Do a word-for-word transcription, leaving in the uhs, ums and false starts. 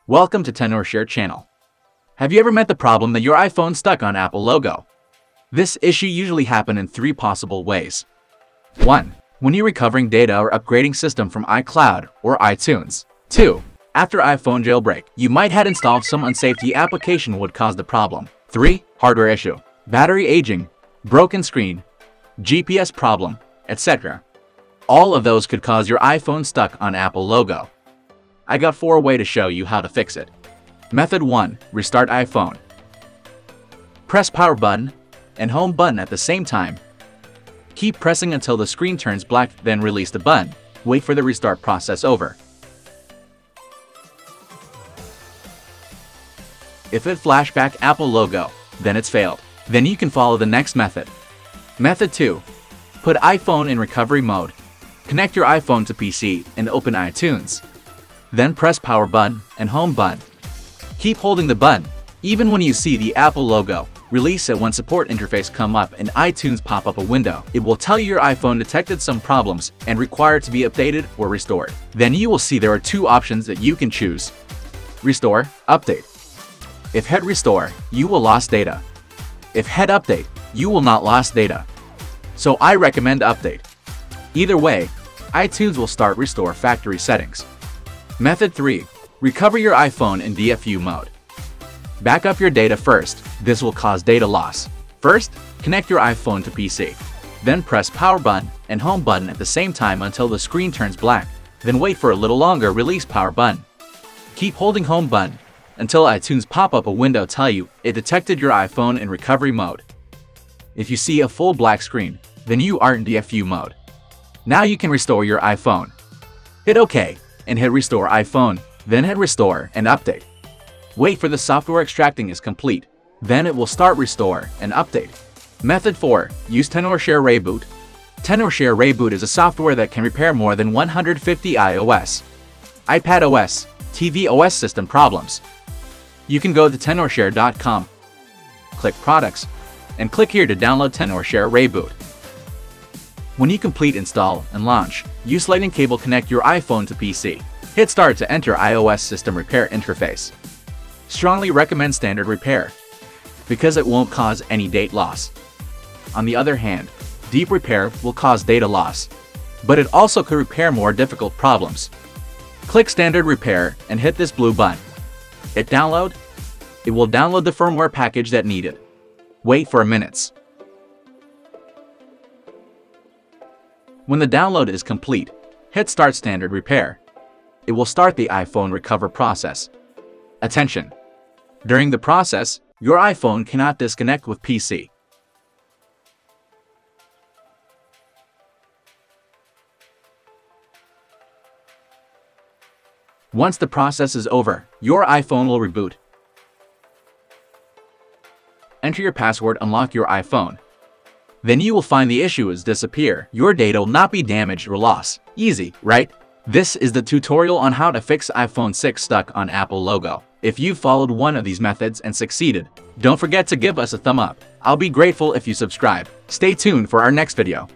Welcome to TenorShare channel. Have you ever met the problem that your iPhone stuck on Apple logo? This issue usually happens in three possible ways. one. When you're recovering data or upgrading system from iCloud or iTunes. two. After iPhone jailbreak, you might had installed some unsafety application would cause the problem. three. Hardware issue, battery aging, broken screen, G P S problem, et cetera. All of those could cause your iPhone stuck on Apple logo. I got four ways to show you how to fix it. Method one. Restart iPhone. Press power button and home button at the same time. Keep pressing until the screen turns black, then release the button. Wait for the restart process over. If it flash back Apple logo, then it's failed. Then you can follow the next method. Method two. Put iPhone in recovery mode. Connect your iPhone to P C and open iTunes. Then press power button and home button. Keep holding the button, even when you see the Apple logo. Release it when support interface come up and iTunes pop up a window. It will tell you your iPhone detected some problems and required to be updated or restored. Then you will see there are two options that you can choose. Restore, update. If hit restore, you will lost data. If hit update, you will not lost data. So I recommend update. Either way, iTunes will start restore factory settings. Method three. Recover your iPhone in D F U mode. Back up your data first. This will cause data loss. First, connect your iPhone to P C. Then press power button and home button at the same time until the screen turns black. Then wait for a little longer, release power button. Keep holding home button until iTunes pop up a window tell you it detected your iPhone in recovery mode. If you see a full black screen, then you are in D F U mode. Now you can restore your iPhone. Hit OK and hit restore iPhone, then hit restore and update. Wait for the software extracting is complete, then it will start restore and update. Method four. Use TenorShare ReiBoot. TenorShare ReiBoot is a software that can repair more than one hundred fifty iOS, iPadOS, tvOS system problems. You can go to tenorshare dot com, click Products, and click here to download TenorShare ReiBoot. When you complete install and launch, use Lightning cable connect your iPhone to P C. Hit start to enter iOS system repair interface. Strongly recommend standard repair, because it won't cause any data loss. On the other hand, deep repair will cause data loss, but it also could repair more difficult problems. Click standard repair and hit this blue button. Hit download. It will download the firmware package that needed. Wait for a minute. When the download is complete, hit start standard repair. It will start the iPhone recover process. Attention! During the process, your iPhone cannot disconnect with P C. Once the process is over, your iPhone will reboot. Enter your password, unlock your iPhone. Then you will find the issue is disappear. Your data will not be damaged or lost. Easy, right? This is the tutorial on how to fix iPhone six stuck on Apple logo. If you followed one of these methods and succeeded, don't forget to give us a thumb up. I'll be grateful if you subscribe. Stay tuned for our next video.